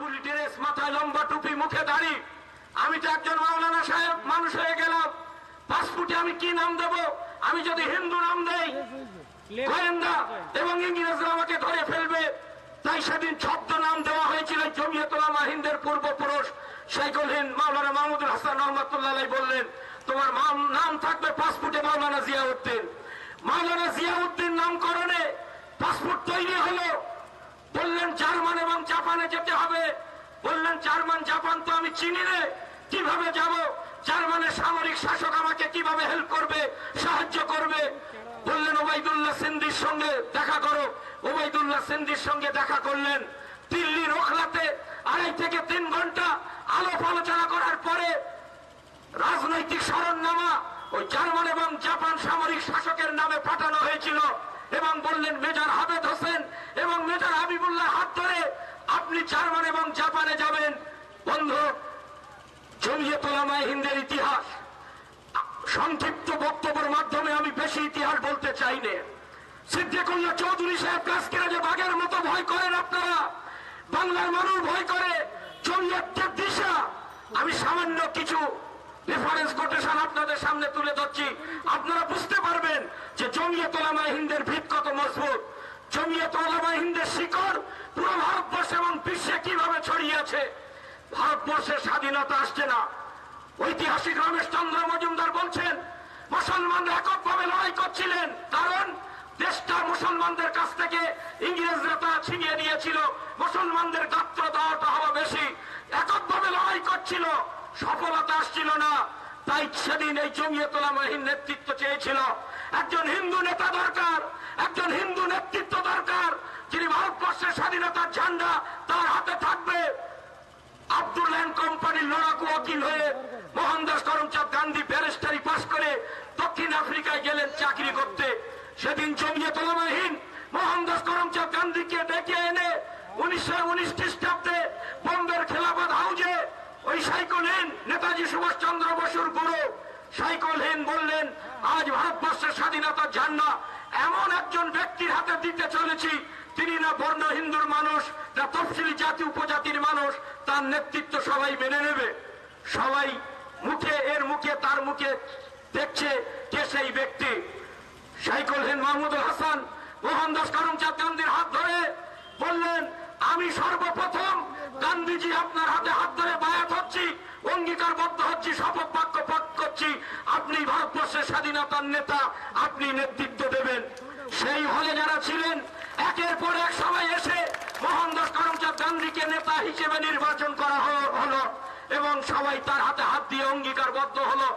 ফুল dress, মাথায় লম্বা টুপি, মুখে দাড়ি। আমি তো একজন মাওলানা সাহেব মানুষ হয়ে গেলাম, পাসপোর্টে আমি কি নাম দেব? আমি যদি হিন্দু নাম দেই গোয়েন্দা এবং ইংরেজরা আমাকে ধরে ফেলবে। তাই সেদিন ছদ্ম নাম দেওয়া হয়েছিল। জমিয়ত উলামা হিন্দের পূর্বপুরুষ শাইখুল হিন্দ মাওলানা মাহমুদুল হাসান রহমাতুল্লাহ আলাইহি বললেন, তোমার নাম থাকবে পাসপোর্টে মাওলানা জিয়াউদ্দিন। মাওলানা জিয়াউদ্দিন নামকরণে পাসপোর্ট তৈরি হলো। বললেন জার্মান এবং জাপানে যেতে হবে। বললেন জার্মান জাপান তো আমি চিনি রে, কিভাবে যাব? জার্মানের সামরিক শাসক আমাকে কিভাবে হেল্প করবে, সাহায্য করবে? বললেন ওবায়দুল্লাহ সিন্ধির সঙ্গে দেখা করো। ওবায়দুল্লাহ সিন্ধির সঙ্গে দেখা করলেন। দিল্লির ওখলাতে 2.5 থেকে 3 ঘন্টা আলাপ আলোচনা করার পরে রাজনৈতিক শরণনামা ওই জার্মান এবং জাপান সামরিক শাসকের নামে পাঠানো হয়েছিল এবং বললেন মেজর হাবেদ হোসেন এবং মেজর হাবিবুল্লাহ হাত ধরে আপনি জার্মান এবং জাপানে যাবেন। বন্ধু, জমিয়ত উলামা হিন্দের ইতিহাস সংক্ষিপ্ত বক্তব্যের মাধ্যমে আমি বেশি ইতিহাস বলতে চাই না। সিদ্দিকুল্লাহ চৌধুরী সাহেব কাজকে যে বাঘের মতো ভয় করেন আপনারা, বাংলার মানুষ ভয় করে। জমিয়তের দিশা আমি সামান্য কিছু রেফারেন্স কোটেশন আপনাদের সামনে তুলে ধরছি, আপনারা বুঝতে পারবেন যে জমিয়ত উলামা হিন্দের ভিত কত মজবুত। জমিয়ত উলামা হিন্দের শিকড় পুরো ভারতবর্ষ এবং বিশ্বে কিভাবে ছড়িয়ে আছে। ভারতবর্ষের স্বাধীনতা আসছে না। ঐতিহাসিক রমেশচন্দ্র মজুমদার বলছেন মুসলমানরা এককভাবে লড়াই করছিলেন, কারণ দেশটা মুসলমানদের কাছ থেকে ইংরেজরা তারা ছিনিয়ে নিয়েছিল। মুসলমানদের গাত্র দেওয়াটা হওয়া বেশি, এককভাবে লড়াই করছিল, সফলতা আসছিল না। তাই সেদিন এই জমিয়ত উলামা হিন্দ নেতৃত্ব চেয়েছিল একজন হিন্দু নেতা দরকার, একজন হিন্দু নেতৃত্ব দরকার, যিনি ভারতবর্ষের স্বাধীনতার ঝান্ডা তার হাতে থাকবে। আব্দুল্লাহ কোম্পানির লড়াকু ওকিল হয়ে মোহনদাস করমচাঁদ গান্ধী ব্যারিস্টারি পাস করে দক্ষিণ আফ্রিকায় গেলেন চাকরি করতে। সেদিন জমিয়ত উলামা হিন্দ মোহনদাস করমচাঁদ গান্ধীকে ডেকে এনে 1919 খ্রিস্টাব্দে বোম্বের খেলাফত হাউজে ওই শাইখুল হিন্দ নেতাজি সুভাষচন্দ্র বসুর গুরু শাইখুল হিন্দ বললেন, আজ ভারতবর্ষের স্বাধীনতার ঝান্ডা এমন একজন ব্যক্তির হাতে দিতে চলেছি, তিনি না বর্ণ হিন্দুর মানুষ, না তফসিলি জাতি উপজাতির মানুষ, তার নেতৃত্ব সবাই মেনে নেবে। সবাই মুখে এর মুখে তার মুখে দেখছে কে সেই ব্যক্তি। শাইখুল হিন্দ মাহমুদুল হাসান মোহনদাস করমচাঁদ গান্ধীর হাত ধরে বললেন, আমি সর্বপ্রথম গান্ধীজি আপনার হাতে হাত ধরে বায়াত হচ্ছি, অঙ্গীকারবদ্ধ হচ্ছি, শপথ বাক্য পাঠ করছি, আপনি ভারতবর্ষের স্বাধীনতার নেতা, আপনি নেতৃত্ব দেবেন। সেই হলে যারা ছিলেন একের পর এক সবাই এসে মোহনদাস করমচাঁদ গান্ধীকে নেতা হিসেবে নির্বাচন করা হলো এবং সবাই তার হাতে হাত দিয়ে অঙ্গীকারবদ্ধ হলো,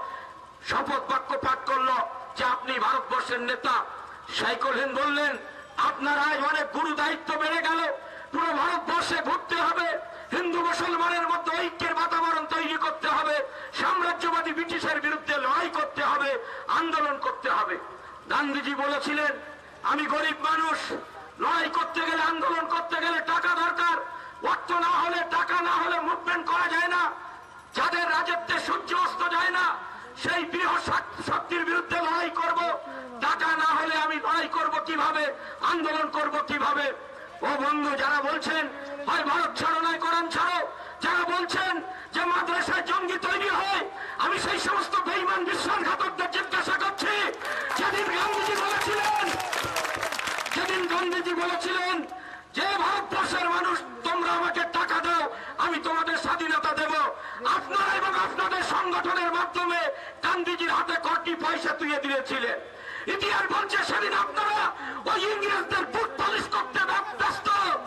শপথ বাক্য পাঠ করলো যে আপনি ভারতবর্ষের নেতা। শাইখুল হিন্দ বললেন, আপনার আজ অনেক গুরু দায়িত্ব বেড়ে গেল, পুরো ভারতবর্ষে ঘুরতে হবে, হিন্দু মুসলমানের মধ্যে ঐক্যের বাতাবরণ তৈরি করতে হবে, সাম্রাজ্যবাদী ব্রিটিশের বিরুদ্ধে লড়াই করতে হবে, আন্দোলন করতে হবে। গান্ধীজি বলেছিলেন, আমি গরিব মানুষ, লড়াই করতে গেলে আন্দোলন করতে গেলে টাকা দরকার, অর্থ না হলে টাকা না হলে মুভমেন্ট করা যায় না, যাদের রাজত্বে সূর্য অস্ত যায় না সেই বৃহৎ শক্তির বিরুদ্ধে লড়াই করব, টাকা না হলে আমি লড়াই করব কিভাবে, আন্দোলন করব কিভাবে? ও বন্ধু, যারা বলছেন হয় ভারত ছাড়ো নয় কোরআন ছাড়ো, যারা বলছেন যে মাদ্রাসায় জঙ্গি তৈরি হয়, আমি সেই সমস্ত বেঈমান বিশ্বাসঘাতকদের জিজ্ঞাসা করছি, যেদিন গান্ধীজি বলেছিলেন যে ভারতবর্ষের মানুষ তোমরা আমাকে টাকা দাও, আমি তোমাদের স্বাধীনতা দেব, আপনারা এবং আপনাদের সংগঠনের মাধ্যমে গান্ধীজির হাতে কটি পয়সা তুলে দিয়েছিলেন। ইতিহাস বলছে সেদিন আপনারা ওই ইংরেজদের বুট পালিশ করতে ব্যস্ত।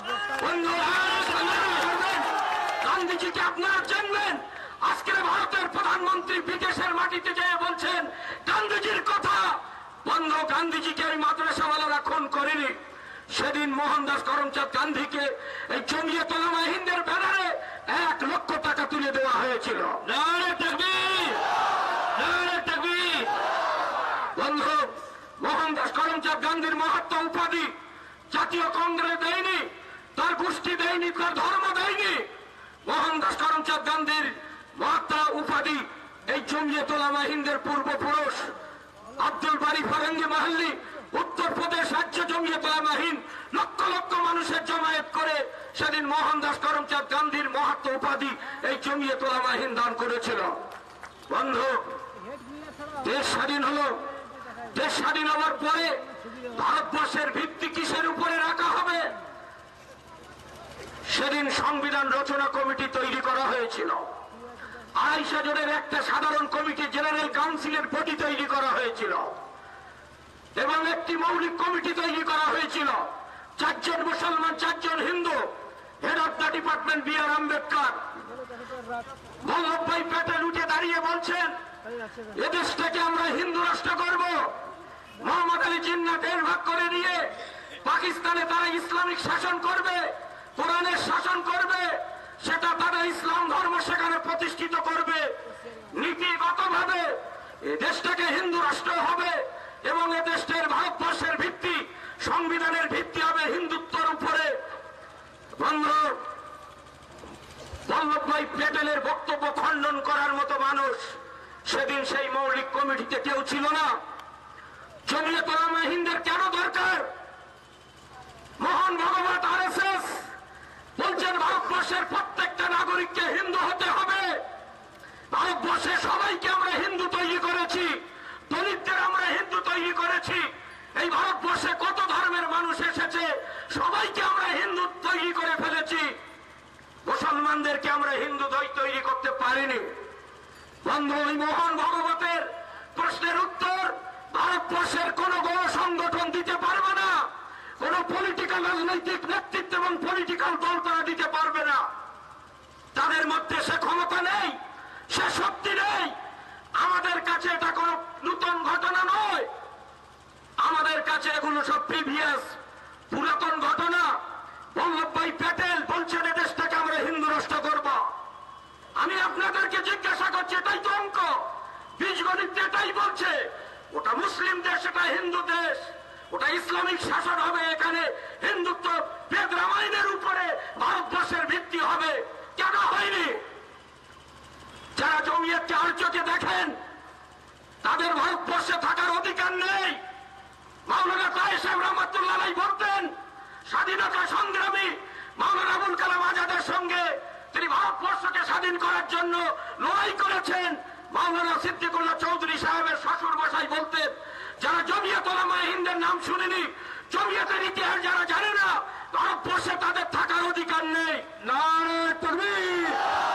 গান্ধীজিকে আপনারা জানবেন, আজকের ভারতের প্রধানমন্ত্রী বিদেশের মাটিতে যেয়ে বলছেন গান্ধীজির কথা। বন্ধু, গান্ধীজিকে এই মাদ্রাসাওয়ালারা খুন করেনি। সেদিন মোহনদাস করমচাঁদ গান্ধীকে এই জমিয়ত উলামা হিন্দের ব্যানারে 1 লক্ষ টাকা তুলে দেওয়া হয়েছিল। বন্ধু, মোহনদাস করমচাঁদ গান্ধীর মহাত্মা উপাধি জাতীয় কংগ্রেস দেয়নি, তার গোষ্ঠী দেয়নি, তার ধর্ম দেয়নি। মোহনদাস করমচাঁদ গান্ধীর মহাত্মা উপাধি এই জমিয়ত উলামা হিন্দের পূর্বপুরুষ আব্দুল বারী ফরঙ্গি মাহাল্লি উত্তরপ্রদেশ রাজ্য জমিয়ত উলামা হিন্দ লক্ষ লক্ষ মানুষের জমায়েত করে সেদিন মোহনদাস করমচাঁদ গান্ধীর মহাত্ম উপাধি এই জমিয়ত উলামা হিন্দ দান করেছিল। বন্ধু, দেশ স্বাধীন হলো। দেশ স্বাধীন হওয়ার পরে ভারতবর্ষের ভিত্তি কিসের উপরে রাখা হবে? সেদিন সংবিধান রচনা কমিটি তৈরি করা হয়েছিল। 250 জনের একটা সাধারণ কমিটি, জেনারেল কাউন্সিলের বডি তৈরি করা হয়েছিল এবং একটি মৌলিক কমিটি তৈরি করা হয়েছিল। 4 জন মুসলমান, 4 জন Hindu. Head of the department B R Ambedkar. Vallabhbhai Patel উঠে দাঁড়িয়ে বলছেন, এদেশটাকে আমরা হিন্দু রাষ্ট্র করব। মোহাম্মদ আলী জিন্নাহ 1.5 ভাগ করে নিয়ে পাকিস্তানে তারা ইসলামিক শাসন করবে, কোরআনের শাসন করবে, সেটা তারা ইসলাম ধর্ম সেখানে প্রতিষ্ঠিত করবে। নীতিগতভাবে এই দেশটাকে হিন্দু রাষ্ট্র হবে এবং এ দেশের ভারতবর্ষের ভিত্তি, সংবিধানের ভিত্তি হবে হিন্দুত্বের উপরে। বন্ধু, বল্লভভাই প্যাটেলের বক্তব্য খণ্ডন করার মতো মানুষ সেদিন সেই মৌলিক কমিটিতে কেউ ছিল না। জমিয়ত উলামা হিন্দের কেন দরকার? মোহন ভগবত আরএসএস বলছেন ভারতবর্ষের প্রত্যেকটা নাগরিককে হিন্দু হতে হবে। ভারতবর্ষে সবাইকে আমরা হিন্দু তৈরি করেছি, দলিতদের আমরা হিন্দু তৈরি করেছি। এই ভারতবর্ষে কত ধর্মের মানুষ এসেছে, সবাইকে আমরা হিন্দু তৈরি করে ফেলেছি। মুসলমানদেরকে আমরা হিন্দু তৈরি করতে পারিনি। বন্ধু, ওই মোহন ভগবতের প্রশ্নের উত্তর ভারতবর্ষের কোন গণ সংগঠন দিতে পারবে না, কোন পলিটিক্যাল রাজনৈতিক নেতৃত্ব এবং পলিটিক্যাল দল তারা দিতে পারবে না। তাদের মধ্যে সে ক্ষমতা নেই, সে শক্তি নেই। আমাদের কাছে এটা কোন নতুন ঘটনা নয়, আমাদের কাছে এগুলো সব প্রিভিয়াস, পুরাতন ঘটনা। বল্লভভাই প্যাটেল বলছেন এদেশটাকে আমরা হিন্দু রাষ্ট্র করব। আমি আপনাদেরকে জিজ্ঞাসা করছি, এটাই তো অঙ্ক, বীজগণিত এটাই বলছে। ওটা মুসলিম দেশ, এটা হিন্দু দেশ, ওটা ইসলামিক শাসন হবে, এখানে হিন্দুত্ব বেদ রামায়ণের উপরে ভারতবর্ষের ভিত্তি হবে। কেন হয়নি? যারা জমিয়তকে আর চোখে দেখেন তাদের ভারতবর্ষে থাকার অধিকার নেই। মাওলানা তাহের সাহেব রহমাতুল্লাহ আলাইহি বলতেন, স্বাধীনতা সংগ্রামী মাওলানা আবুল কালাম আজাদের সঙ্গে তিনি ভারতবর্ষকে স্বাধীন করার জন্য লড়াই করেছেন। মাওলানা সিদ্দিকুল্লাহ চৌধুরী সাহেবের শ্বশুর মশাই বলতেন, যারা জমিয়ত উলামা হিন্দের নাম শুনেনি, জমিয়তের ইতিহাস যারা জানে না, ভারতবর্ষে তাদের থাকার অধিকার নেই। নারে তাকবীর।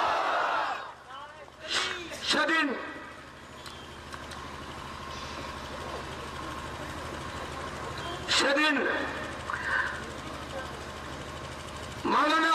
সেদিন মাওলানা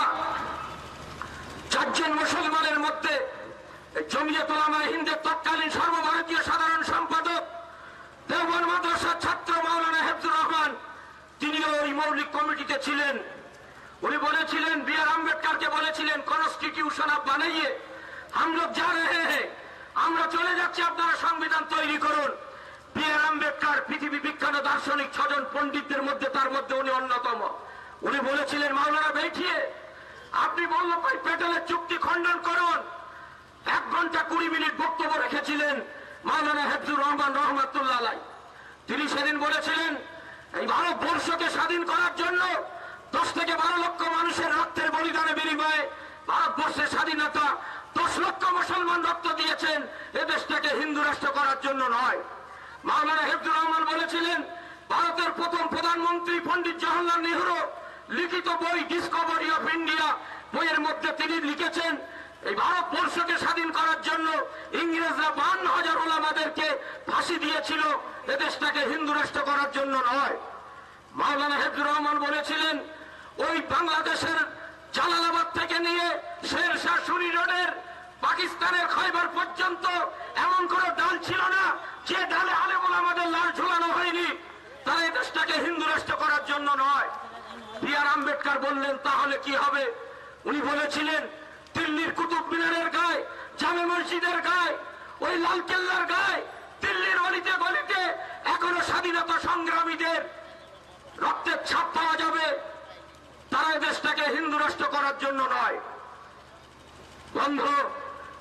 4 জন মুসলমানের মধ্যে জমিয়ত উলামা হিন্দের তৎকালীন সর্বভারতীয় সাধারণ সম্পাদক দেওবন্দ মাদ্রাসার ছাত্র মাওলানা হেফজুর রহমান, তিনিও ওই মৌলিক কমিটিতে ছিলেন। উনি বলেছিলেন, বি আর আম্বেদকরকে বলেছিলেন, কনস্টিটিউশন আপ বানাইয়ে হাম লোগ যা রহে হ্যাঁ, আমরা চলে যাচ্ছি, আপনারা সংবিধান তৈরি করুন। বি আর আম্বেদকর পৃথিবী বিখ্যাত দার্শনিক 6 জন পণ্ডিতদের মধ্যে, তার মধ্যে উনি অন্যতম। উনি বলেছিলেন, মাওলানা বেঠিয়ে আপনি বল্লভভাই প্যাটেলের চুক্তি খণ্ডন করুন। 1 ঘন্টা 20 মিনিট বক্তব্য রেখেছিলেন মাওলানা হেফজুর রহমান রহমাতুল্লাহ আলাইহি। তিনি সেদিন বলেছিলেন, এই ভারতবর্ষকে স্বাধীন করার জন্য 10 থেকে 12 লক্ষ মানুষের রক্তের বলিদানের বিনিময়ে ভারতবর্ষের স্বাধীনতা 10 লক্ষ মুসলমান রক্ত দিয়েছেন, এ দেশটাকে হিন্দু রাষ্ট্র করার জন্য নয়। মাওলানা হেফজুর রহমান বলেছিলেন, ভারতের প্রথম প্রধানমন্ত্রী পণ্ডিত জওহরলাল নেহরু লিখিত বই ডিসকভারি অফ ইন্ডিয়া বইয়ের মধ্যে তিনি লিখেছেন, এই ভারতবর্ষকে স্বাধীন করার জন্য ইংরেজরা 52,000 ওলামাদেরকে ফাঁসি দিয়েছিল, এ দেশটাকে হিন্দু রাষ্ট্র করার জন্য নয়। মাওলানা হেফজুর রহমান বলেছিলেন, ওই বাংলাদেশের জালালাবাদ থেকে নিয়ে শেরশাহ সুরি রোডের পাকিস্তানের খয়বর পর্যন্ত এমন কোন ডাল ছিল না যে ডালে আলেম ওলামাদের লাশ ঝুলানো হয়নি। তারা এই দেশটাকে হিন্দু রাষ্ট্র করার জন্য নয়। বি আর আম্বেদকর বললেন, তাহলে কি হবে? উনি বলেছিলেন, দিল্লির কুতুব মিনারের গায়ে, জামে মসজিদের গায়ে, ওই লালকেল্লার গায়ে, দিল্লির অলিতে গলিতে এখনো স্বাধীনতা সংগ্রামীদের রক্তের ছাপ পাওয়া যাবে। তারা এই দেশটাকে হিন্দু রাষ্ট্র করার জন্য নয়। বন্ধু,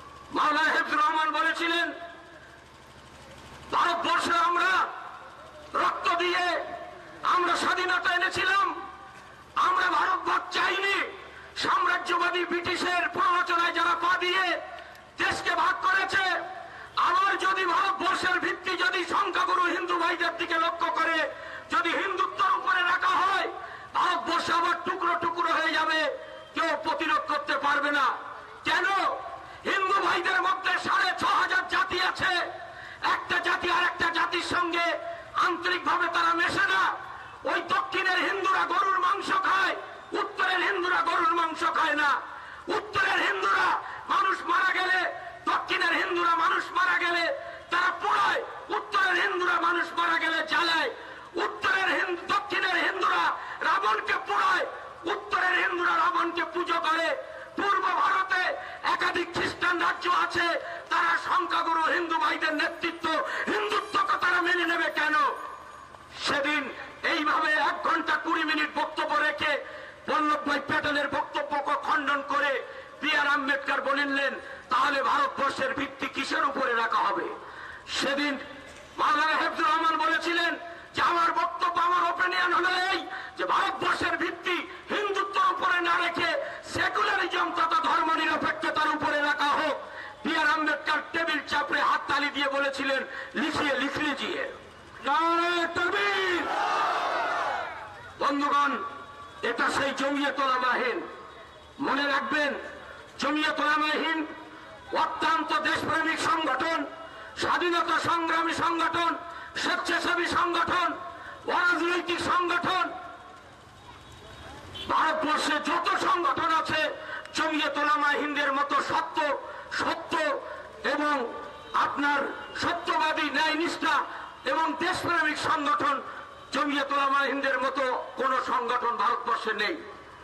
মাওলানা হেফজুর রহমান বলেছিলেন, ভারতবর্ষে আমরা রক্ত দিয়ে আমরা স্বাধীনতা এনেছিলাম। আমরা ভারতভাগ চাইনি। সাম্রাজ্যবাদী ব্রিটিশের প্ররোচনায় যারা পা দিয়ে দেশকে ভাগ করেছে, আবার যদি ভারতবর্ষের ভিত্তি যদি সংখ্যাগুরু হিন্দু ভাইদের দিকে লক্ষ্য করে যদি হিন্দুত্বের উপরে রাখা হয়, ভারতবর্ষ আবার টুকরো টুকরো হয়ে যাবে, কেউ প্রতিরোধ করতে পারবে না। কেন? হিন্দু ভাইদের মধ্যে 6,500 জাতি আছে। একটা জাতি আর একটা জাতির সঙ্গে আন্তরিকভাবে তারা মেশে না। ওই দক্ষিণের হিন্দুরা গরুর মাংস খায়, উত্তরের হিন্দুরা গরুর মাংস খায় না। উত্তরের হিন্দুরা মানুষ মারা গেলে, দক্ষিণের হিন্দুরা মানুষ মারা গেলে তারা পোড়ায়, উত্তরের হিন্দুরা মানুষ মারা গেলে জ্বালায়। দক্ষিণের হিন্দুরা রাবণকে পোড়ায়, উত্তরের হিন্দুরা রাবণকে পুজো করে। পূর্ব ভারতে একাধিক খ্রিস্টান রাজ্য আছে, তারা সংখ্যাগুরু হিন্দু ভাইদের নেতৃত্ব হিন্দুত্বকে তারা মেনে নেবে কেন? সেদিন এইভাবে 1 ঘন্টা 20 মিনিট বক্তব্য রেখে বল্লভভাই প্যাটেলের বক্তব্যকে খণ্ডন করে বি.আর. আম্বেদকর বললেন, তাহলে ভারতবর্ষের ভিত্তি কিসের উপরে রাখা হবে? সেদিন মাওলানা হাফিজুর রহমান বলেছিলেন যে আমার বক্তব্য, আমার ওপিনিয়ন হলো এই যে ভারতবর্ষের ভিত্তি হিন্দুত্বের উপরে না রেখে সেকুলারিজম তথা ধর্মনিরপেক্ষতার উপরে রাখা হোক। বি.আর. আম্বেদকর টেবিল চাপড়ে হাততালি দিয়ে বলেছিলেন, লিখিয়ে লিখ লিজিয়ে। নারে তাকবীর। বন্ধুগণ, এটা সেই জমিয়ত উলামা হিন্দ। মনে রাখবেন, জমিয়ত উলামা হিন্দ অত্যন্ত দেশপ্রেমিক সংগঠন, স্বাধীনতা সংগ্রামী সংগঠন, স্বেচ্ছাসেবী সংগঠন, অরাজনৈতিক সংগঠন। ভারতবর্ষে যত সংগঠন আছে জমিয়ত উলামা হিন্দের মতো সত্য এবং আপনার সত্যবাদী, ন্যায়নিষ্ঠা এবং দেশপ্রেমিক সংগঠন জমিয়ত উলামা হিন্দের মতো কোন সংগঠন ভারতবর্ষে নেই।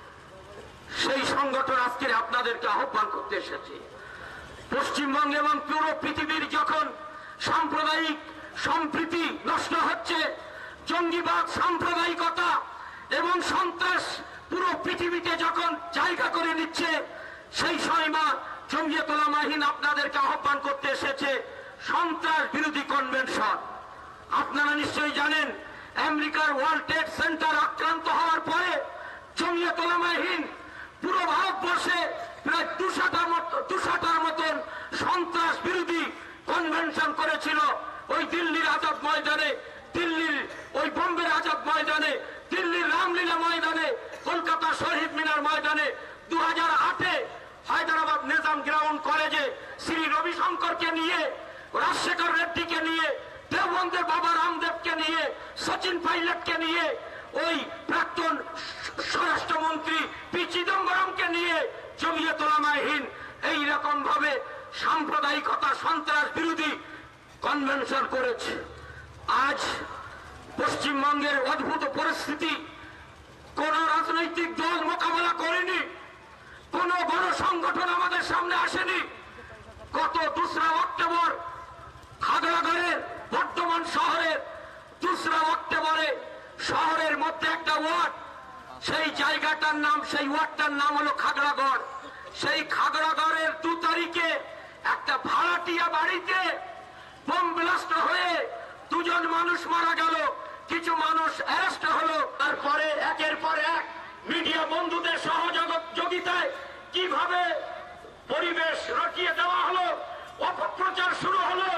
সেই সংগঠন আজকে আপনাদেরকে আহ্বান করতে এসেছে। পশ্চিমবঙ্গ এবং পুরো পৃথিবীর যখন সাম্প্রদায়িক সম্প্রীতি নষ্ট হচ্ছে, জঙ্গিবাদ, সাম্প্রদায়িকতা এবং সন্ত্রাস পুরো পৃথিবীতে যখন জায়গা করে নিচ্ছে, সেই সময় জমিয়ত উলামা হিন্দ আপনাদেরকে আহ্বান করতে এসেছে সন্ত্রাস বিরোধী কনভেনশন। আপনারা নিশ্চয়ই জানেন, আমেরিকার ওয়ার্ল্ড ট্রেড সেন্টার আক্রান্ত হওয়ার পরে জমিয়ত উলামা হিন্দ পুরো ভারতবর্ষে প্রায় 200টার মতন সন্ত্রাস বিরোধী কনভেনশন করেছিল। ওই দিল্লির আজাদ ময়দানে, দিল্লির ওই বোম্বের আজাদ ময়দানে, দিল্লির রামলীলা ময়দানে, কলকাতা শহীদ মিনার ময়দানে, 2008-এ হায়দ্রাবাদ নিজাম গ্রাউন্ড কলেজে শ্রী রবিশঙ্করকে নিয়ে, রাজশেখর রেড্ডিকে নিয়ে, দেওবন্দের বাবা রামদেবকে নিয়ে, সচিন পাইলটকে নিয়ে, ওই প্রাক্তন স্বরাষ্ট্রমন্ত্রী পি চিদম্বরমকে নিয়ে জমিয়ত উলামা হিন্দ এইরকম ভাবে সাম্প্রদায়িকতা, সন্ত্রাস বিরোধী কনভেনশন করেছে। আজ পশ্চিমবঙ্গের অদ্ভুত পরিস্থিতি, কোন রাজনৈতিক দল মোকাবেলা করেনি, কোন গণসংগঠন আমাদের সামনে আসেনি। গত 2রা অক্টোবর খাগড়াগড়ের বর্ধমান শহরের 2রা অক্টোবরে শহরের মধ্যে একটা ওয়ার্ড, সেই জায়গাটার নাম, সেই ওয়ার্ডটার নাম হলো খাগড়াগড়। সেই খাগড়াগড়ের 2 তারিখে একটা ভাড়াটিয়া বাড়িতে বোম ব্লাস্ট হয়ে 2 জন মানুষ মারা গেল, কিছু মানুষ অ্যারেস্ট হলো। তারপরে একের পর এক মিডিয়া বন্ধুদের সহযোগিতায় কিভাবে পরিবেশ রটিয়ে দেওয়া হলো, অপপ্রচার শুরু হলো।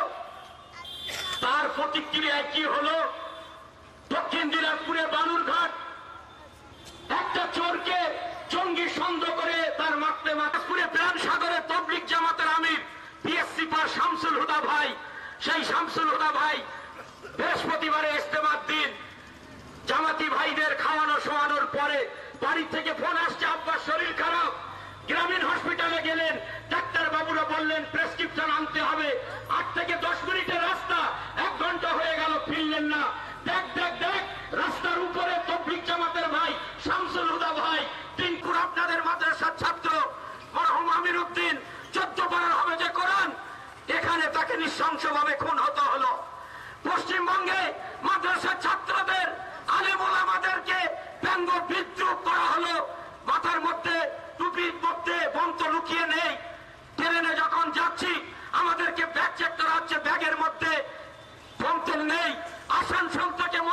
তার প্রতিক্রিয়ায় কি হলো? দক্ষিণ দিনাজপুরে বালুরঘাট একটা চোরকে জঙ্গি সন্দেহ করে তার মাতপুরে প্রাণ সাগরে তবলিগ জামাতের আমির পিএসসি পার শামসুল হুদা ভাই, সেই শামসুল হুদা ভাই বৃহস্পতিবারে ইজতেমার দিন জামাতি ভাইদের খাওয়ানো শোয়ানোর পরে বাড়ি থেকে ফোন আসছে, আব্বার শরীর খারাপ। গ্রামীণ হসপিটালে গেলেন, ডাক্তার বাবুরা বললেন প্রেসক্রিপশন আনতে হবে। 8 থেকে 10 মিনিটের রাস্তা, 1 ঘন্টা হয়ে গেল, ফিরলেন না। দেখ রাস্তার উপরে তবলিগ জামাতের ভাই শামসুল হুদা ভাই, তিনপুর আপনাদের মাদ্রাসার ছাত্র মরহুম আমির উদ্দিন, 14 পারার হবে যে কোরআন, এখানে তাকে নৃশংসভাবে খুন হতে হলো। পশ্চিমবঙ্গে মাদ্রাসার ছাত্রদের, আলেম ওলামাদেরকে ব্যঙ্গ বিদ্রুপ করা হলো। মাথার মধ্যে টুপির মধ্যে বন্ত লুকিয়ে নেই। ট্রেনে যখন যাচ্ছি আমাদেরকে ব্যাগ চেক করা হচ্ছে, ব্যাগের মধ্যে বন্ত নেই। আসানসোল থেকে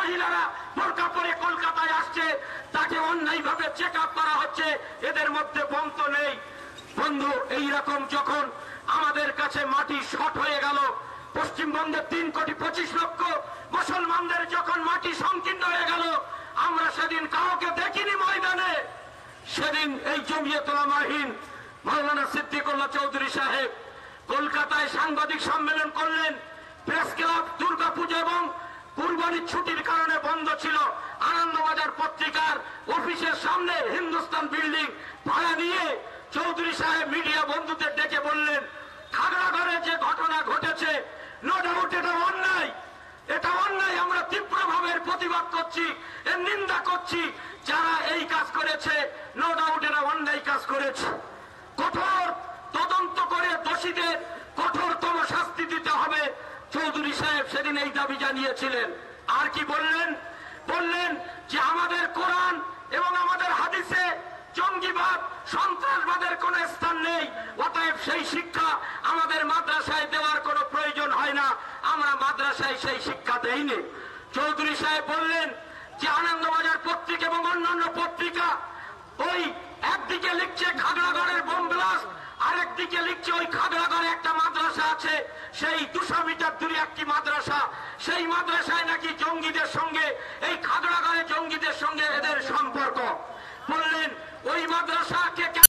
মহিলারা বোরকা পরে কলকাতায় আসছে, তাকে অন্যায়ভাবে চেক আপ করা হচ্ছে, এদের মধ্যে বন্ত নেই। বন্ধু, এইরকম যখন আমাদের কাছে মাটি শর্ট হয়ে গেল, পশ্চিমবঙ্গের 3,25,00,000 মুসলমানদের যখন মাটি সংকীর্ণ হয়ে গেল, আমরা সেদিন কাউকে দেখিনি ময়দানে। সেদিন এই জমিয়তুল উলামাহীন মাওলানা সিদ্দিকুল্লাহ চৌধুরী সাহেব কলকাতায় সাংবাদিক সম্মেলন করলেন। প্রেস ক্লাব দুর্গাপূজা এবং কুরবানির ছুটির কারণে বন্ধ ছিল। আনন্দবাজার পত্রিকার অফিসের সামনে হিন্দুস্তান বিল্ডিং ভাড়া নিয়ে চৌধুরী সাহেব মিডিয়া বন্ধুদের ডেকে বললেন, খাগড়াগড়ে যে ঘটনা ঘটেছে, নো ডাউট এটা অন্যায়, এটা অন্যায়। আমরা তীব্রভাবে প্রতিবাদ করছি, এর নিন্দা করছি। যারা এই কাজ করেছে, নো ডাউট এরা অন্যায় কাজ করেছে। কঠোর তদন্ত করে দোষীদের কঠোরতম শাস্তি দিতে হবে। চৌধুরী সাহেব সেদিন এই দাবি জানিয়েছিলেন। আর কি বললেন? বললেন যে আমাদের কোরআন এবং আমাদের হাদিসে জঙ্গিবাদ, সন্ত্রাসবাদের কোন স্থান নেই, অতএব সেই শিক্ষা আমাদের মাদ্রাসায় দেওয়ার কোনো প্রয়োজন হয় না, আমরা মাদ্রাসায় সেই শিক্ষা দেইনি। চৌধুরী সাহেব বললেন যে আনন্দবাজার পত্রিকা এবং অন্যান্য পত্রিকা ওই একদিকে লিখছে খাগড়াগড়ের বোম ব্লাস্ট, আরেকদিকে লিখছে ওই খাগড়াগড়ে একটা মাদ্রাসা আছে, সেই 200 মিটার দূরে একটি মাদ্রাসা, সেই মাদ্রাসায় নাকি জঙ্গিদের সঙ্গে, এই খাগড়াগড়ে জঙ্গিদের সঙ্গে এদের সম্পর্ক। বললেন ওই মাদ্রাসাকে